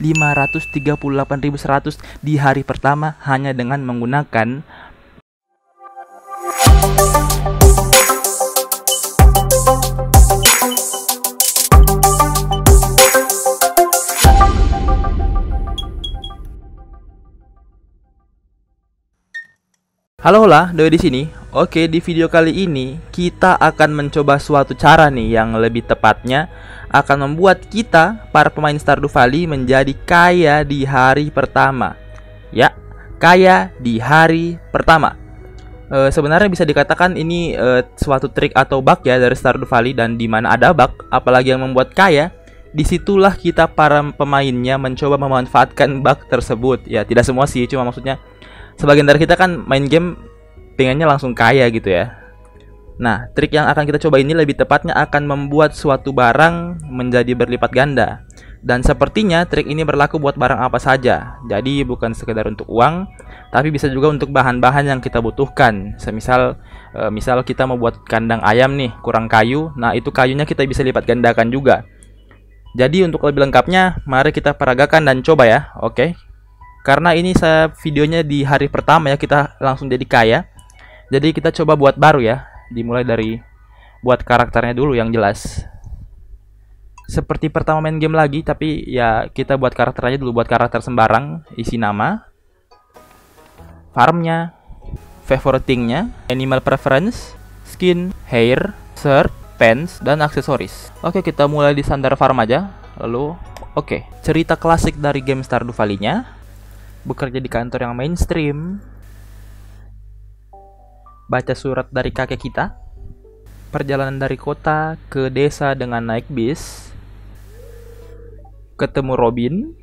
538.100 di hari pertama hanya dengan menggunakan Halo hola, Doi di sini. Oke, di video kali ini kita akan mencoba suatu cara nih yang lebih tepatnya akan membuat kita para pemain Stardew Valley menjadi kaya di hari pertama. Ya, kaya di hari pertama. Sebenarnya bisa dikatakan ini suatu trik atau bug ya dari Stardew Valley, dan di mana ada bug, apalagi yang membuat kaya, disitulah kita para pemainnya mencoba memanfaatkan bug tersebut. Ya, tidak semua sih, cuma maksudnya sebagian dari kita kan main game pengennya langsung kaya gitu ya. Nah, trik yang akan kita coba ini lebih tepatnya akan membuat suatu barang menjadi berlipat ganda. Dan sepertinya trik ini berlaku buat barang apa saja. Jadi bukan sekedar untuk uang, tapi bisa juga untuk bahan-bahan yang kita butuhkan. Misal kita mau buat kandang ayam nih, kurang kayu. Nah, itu kayunya kita bisa lipat gandakan juga. Jadi untuk lebih lengkapnya, mari kita peragakan dan coba ya. Oke. Karena ini videonya di hari pertama ya, kita langsung jadi kaya. Jadi kita coba buat baru ya. Dimulai dari buat karakternya dulu yang jelas. Seperti pertama main game lagi, tapi ya kita buat karakter aja dulu. Buat karakter sembarang, isi nama, farmnya, favorite thing-nya, animal preference, skin, hair, shirt, pants, dan aksesoris. Oke, kita mulai di standar farm aja. Lalu, oke, cerita klasik dari game Stardew Valley-nya. Bekerja di kantor yang mainstream, baca surat dari kakek kita, perjalanan dari kota ke desa dengan naik bis, ketemu Robin,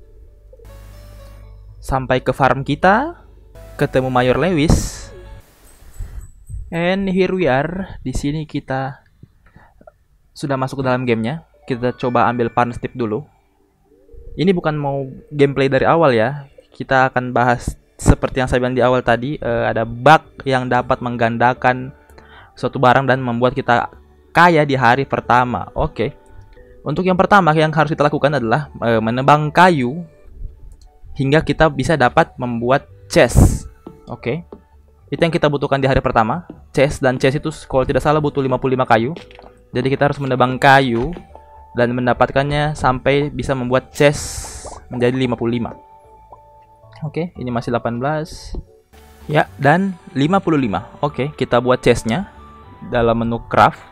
sampai ke farm kita, ketemu Mayor Lewis, and here we are. Di sini kita sudah masuk ke dalam gamenya. Kita coba ambil parsnip dulu. Ini bukan mau gameplay dari awal ya. Kita akan bahas seperti yang saya bilang di awal tadi, ada bug yang dapat menggandakan suatu barang dan membuat kita kaya di hari pertama. Oke. Untuk yang pertama yang harus kita lakukan adalah menebang kayu hingga kita bisa dapat membuat chest. Oke. Itu yang kita butuhkan di hari pertama. Chest, dan chest itu kalau tidak salah butuh 55 kayu. Jadi kita harus menebang kayu dan mendapatkannya sampai bisa membuat chest menjadi 55. Oke, ini masih 18. Ya, dan 55. Oke, kita buat chestnya dalam menu craft.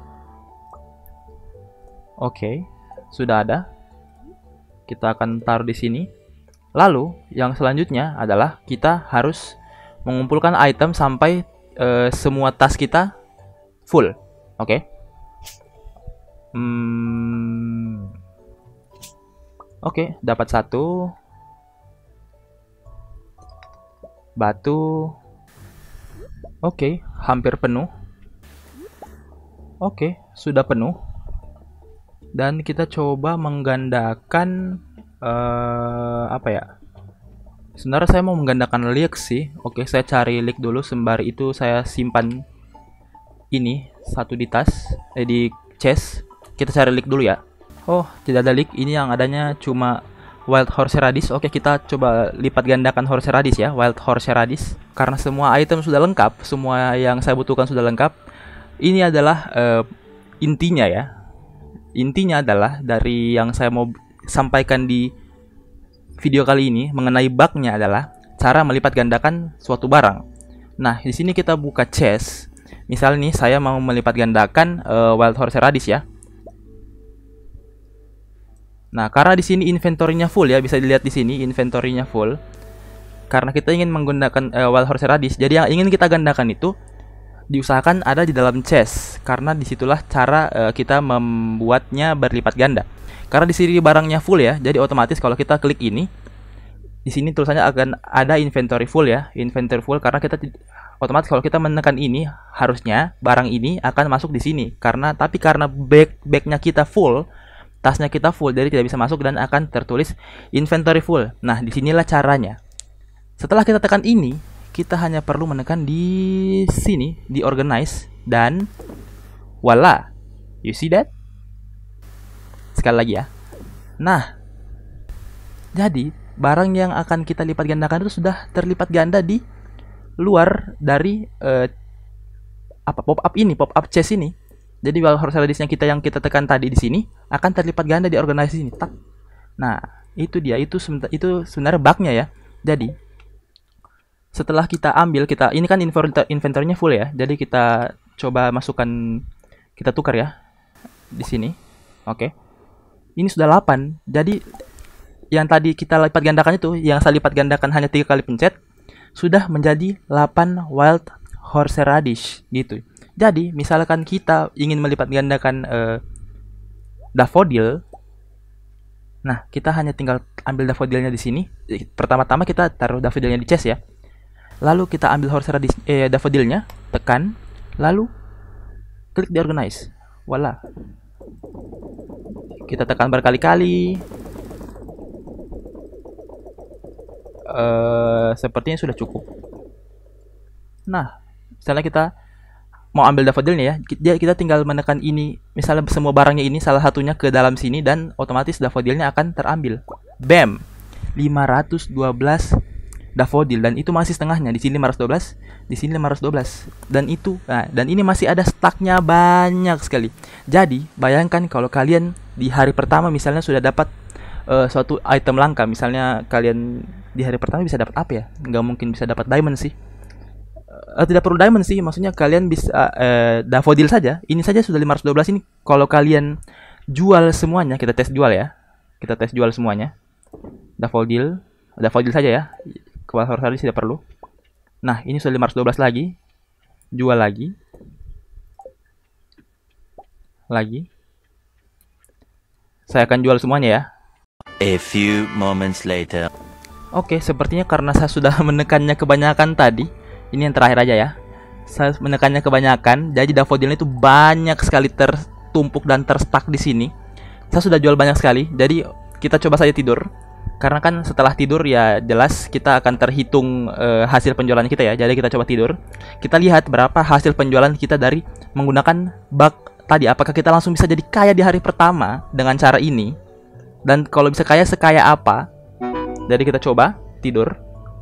Oke, sudah ada. Kita akan taruh di sini. Lalu, yang selanjutnya adalah kita harus mengumpulkan item sampai semua tas kita full. Oke. Oke, dapat satu. Batu. Oke, hampir penuh. Oke, sudah penuh. Dan kita coba menggandakan apa ya? Sebenarnya saya mau menggandakan leek sih. Oke, saya cari leek dulu. Sembari itu saya simpan ini satu di tas, di chest. Kita cari leek dulu ya. Oh, tidak ada leek. Ini yang adanya cuma Wild Horseradish. Oke, kita coba lipat gandakan Horseradish ya, Wild Horseradish. Karena semua item sudah lengkap, semua yang saya butuhkan sudah lengkap. Ini adalah intinya ya. Intinya adalah dari yang saya mau sampaikan di video kali ini mengenai bugnya adalah cara melipat gandakan suatu barang. Nah, di sini kita buka chest. Misal nih saya mau melipat gandakan Wild Horseradish ya. Nah, karena di sini inventory-nya full ya, bisa dilihat di sini inventory-nya full. Karena kita ingin menggunakan Wild Horseradish, jadi yang ingin kita gandakan itu diusahakan ada di dalam chest. Karena disitulah cara kita membuatnya berlipat ganda. Karena di sini barangnya full ya, jadi otomatis kalau kita klik ini, di sini tulisannya akan ada inventory full ya, inventory full. Karena kita otomatis kalau kita menekan ini, harusnya barang ini akan masuk di sini. Karena backnya kita full, tasnya kita full, jadi tidak bisa masuk dan akan tertulis inventory full. Nah, disinilah caranya. Setelah kita tekan ini, kita hanya perlu menekan di sini, di organize, dan voila. You see that? Sekali lagi ya. Nah, Jadi barang yang akan kita lipat gandakan itu sudah terlipat ganda di luar dari pop up chest ini. Jadi horse radius yang kita tekan tadi di sini akan terlipat ganda di organisasi ini. Tak. Nah, itu dia, itu sebenarnya bugnya ya. Jadi setelah kita ambil, ini kan inventory-nya full ya. Jadi kita coba masukkan, kita tukar ya di sini. Oke. Ini sudah 8. Jadi yang tadi kita lipat gandakan itu, yang saya lipat gandakan hanya 3 kali pencet, sudah menjadi 8 wild horseradish gitu. Jadi misalkan kita ingin melipat gandakan daffodil, nah kita hanya tinggal ambil daffodilnya di sini. Pertama-tama kita taruh daffodilnya di chest ya. Lalu kita ambil horseradish daffodilnya, tekan, lalu klik di organize. Voila. Kita tekan berkali-kali. Sepertinya sudah cukup. Nah, misalnya kita mau ambil daffodilnya ya, kita tinggal menekan ini, misalnya semua barangnya ini salah satunya ke dalam sini, dan otomatis daffodilnya akan terambil. Bam, 512 daffodil, dan itu masih setengahnya. Di sini 512, di sini 512, dan itu, dan ini masih ada staknya banyak sekali. Jadi bayangkan kalau kalian di hari pertama misalnya sudah dapat suatu item langka, misalnya kalian di hari pertama bisa dapat apa ya? Nggak mungkin bisa dapat diamond sih. Tidak perlu diamond sih, maksudnya kalian bisa daffodil saja. Ini saja sudah 512 ini. Kalau kalian jual semuanya, kita tes jual ya. Kita tes jual semuanya. Daffodil saja ya. Kepala horse tidak perlu. Nah, ini sudah 512 lagi. Jual lagi. Saya akan jual semuanya ya. A few moments later. Oke, sepertinya karena saya sudah menekannya kebanyakan tadi. Ini yang terakhir aja ya. Saya menekannya kebanyakan, jadi daffodilnya itu banyak sekali tertumpuk dan terstak di sini. Saya sudah jual banyak sekali. Jadi kita coba saja tidur. Karena kan setelah tidur ya jelas kita akan terhitung hasil penjualan kita ya. Jadi kita coba tidur. Kita lihat berapa hasil penjualan kita dari menggunakan bug tadi. Apakah kita langsung bisa jadi kaya di hari pertama dengan cara ini? Dan kalau bisa kaya, sekaya apa? Jadi kita coba tidur.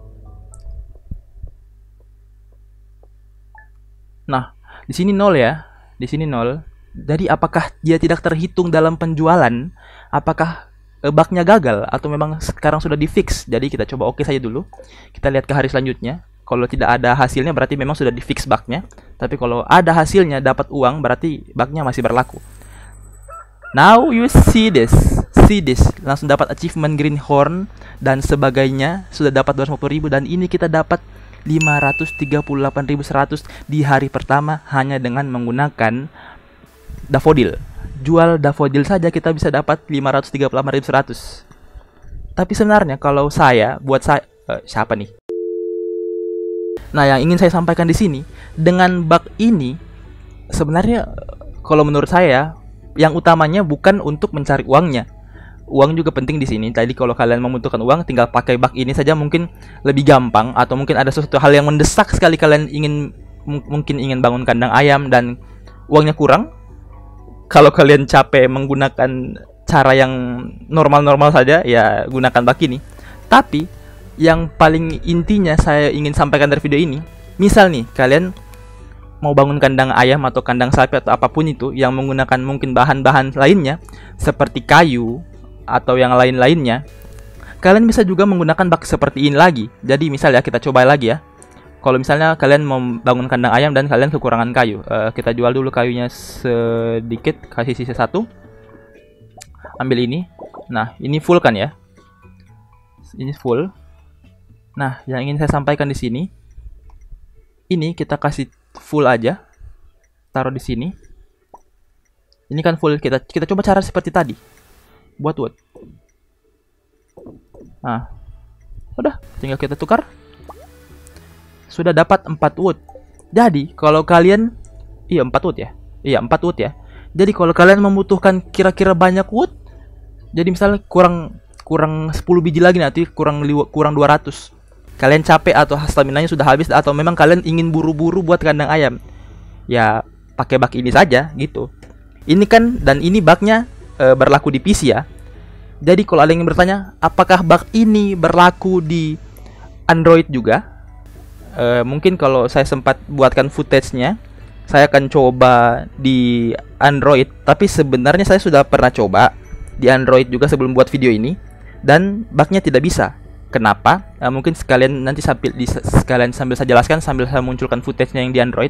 Nah, di sini 0 ya. Di sini 0. Jadi apakah dia tidak terhitung dalam penjualan? Apakah bugnya gagal atau memang sekarang sudah di fix? Jadi kita coba oke saja dulu. Kita lihat ke hari selanjutnya. Kalau tidak ada hasilnya berarti memang sudah di fix bugnya. Tapi kalau ada hasilnya dapat uang berarti bugnya masih berlaku. Now you see this. Langsung dapat achievement greenhorn dan sebagainya. Sudah dapat 250.000 dan ini kita dapat 538.100 di hari pertama hanya dengan menggunakan daffodil. Jual daffodil saja kita bisa dapat 538.100. Tapi sebenarnya kalau siapa nih? Nah, yang ingin saya sampaikan di sini, dengan bug ini sebenarnya kalau menurut saya yang utamanya bukan untuk mencari uangnya. Uang juga penting di sini. Jadi kalau kalian membutuhkan uang, tinggal pakai bug ini saja mungkin lebih gampang. Atau mungkin ada sesuatu hal yang mendesak sekali kalian mungkin ingin bangun kandang ayam dan uangnya kurang. Kalau kalian capek menggunakan cara yang normal-normal saja, ya gunakan bug ini. Tapi yang paling intinya saya ingin sampaikan dari video ini, misal nih kalian mau bangun kandang ayam atau kandang sapi atau apapun itu yang menggunakan mungkin bahan-bahan lainnya seperti kayu atau yang lain-lainnya, kalian bisa juga menggunakan bug seperti ini lagi. Jadi misalnya kita coba lagi ya. Kalau misalnya kalian mau bangun kandang ayam dan kalian kekurangan kayu, kita jual dulu kayunya sedikit, kasih sisa 1. Ambil ini. Nah, ini full kan ya? Ini full. Nah, yang ingin saya sampaikan di sini, ini kita kasih full aja. Taruh di sini. Ini kan full. Kita coba cara seperti tadi. Buat wood. Nah, udah, tinggal kita tukar. Sudah dapat 4 wood. Jadi kalau kalian 4 wood ya. Iya, 4 wood ya. Jadi kalau kalian membutuhkan kira-kira banyak wood, jadi misalnya kurang 10 biji lagi, nanti kurang 200. Kalian capek atau stamina-nya sudah habis, atau memang kalian ingin buru-buru buat kandang ayam, ya pakai bug ini saja gitu. Ini kan, dan ini bugnya berlaku di PC ya. Jadi kalau ada yang bertanya, apakah bug ini berlaku di Android juga? Mungkin kalau saya sempat buatkan footage-nya, saya akan coba di Android. Tapi sebenarnya saya sudah pernah coba di Android juga sebelum buat video ini, dan bugnya tidak bisa. Kenapa? Mungkin sekalian nanti sekalian sambil saya jelaskan sambil saya munculkan footage-nya yang di Android.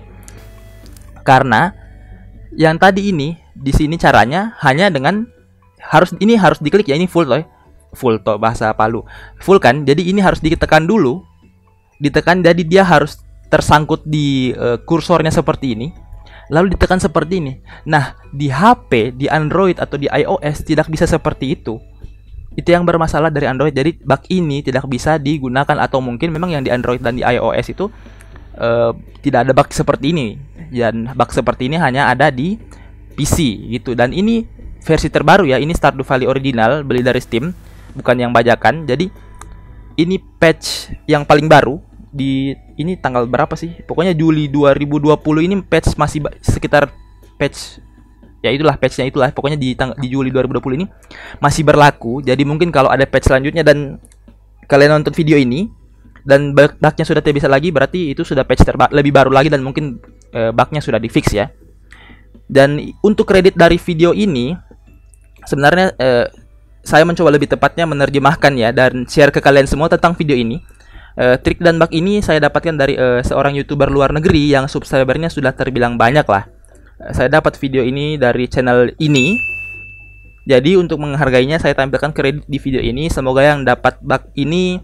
Karena yang tadi ini di sini caranya hanya dengan harus diklik ya, ini full toh bahasa Palu. Full kan? Jadi ini harus ditekan dulu. Ditekan, jadi dia harus tersangkut di kursornya seperti ini. Lalu ditekan seperti ini. Nah, di HP, di Android atau di iOS tidak bisa seperti itu. Itu yang bermasalah dari Android. Jadi bug ini tidak bisa digunakan, atau mungkin memang yang di Android dan di iOS itu tidak ada bug seperti ini. Dan bug seperti ini hanya ada di PC gitu. Dan ini versi terbaru ya, ini Stardew Valley original, beli dari Steam, bukan yang bajakan. Jadi ini patch yang paling baru di ini tanggal berapa sih? Pokoknya Juli 2020 ini patch masih sekitar patch ya itulah patchnya itulah. Pokoknya di Juli 2020 ini masih berlaku. Jadi mungkin kalau ada patch selanjutnya dan kalian nonton video ini dan bugnya sudah tidak bisa lagi, berarti itu sudah patch lebih baru lagi dan mungkin bugnya sudah di fix ya. Dan untuk kredit dari video ini sebenarnya saya mencoba lebih tepatnya menerjemahkan ya dan share ke kalian semua tentang video ini. Trik dan bug ini saya dapatkan dari seorang YouTuber luar negeri yang subscribernya sudah terbilang banyak lah. Saya dapat video ini dari channel ini. Jadi untuk menghargainya saya tampilkan kredit di video ini. Semoga yang dapat bug ini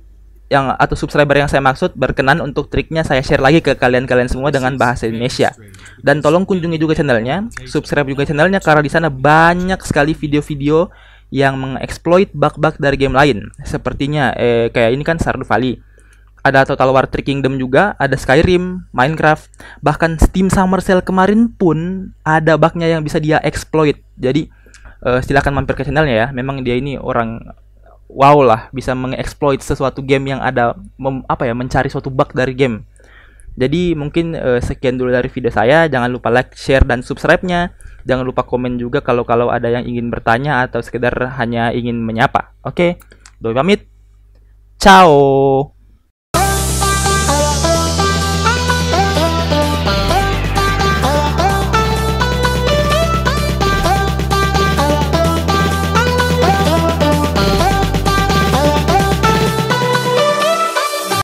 atau subscriber yang saya maksud berkenan untuk triknya saya share lagi ke kalian semua dengan bahasa Indonesia. Dan tolong kunjungi juga channelnya, subscribe juga channelnya, karena di sana banyak sekali video-video yang mengeksploit bug-bug dari game lain. Sepertinya kayak ini kan Stardew Valley. Ada Total War Three Kingdom juga, ada Skyrim, Minecraft, bahkan Steam Summer Sale kemarin pun ada bugnya yang bisa dia exploit. Jadi silahkan mampir ke channelnya ya. Memang dia ini orang wow lah, bisa mengeksploit sesuatu game yang ada mencari suatu bug dari game. Jadi mungkin sekian dulu dari video saya. Jangan lupa like, share, dan subscribe-nya. Jangan lupa komen juga kalau ada yang ingin bertanya atau sekedar hanya ingin menyapa. Oke, Doi pamit. Ciao.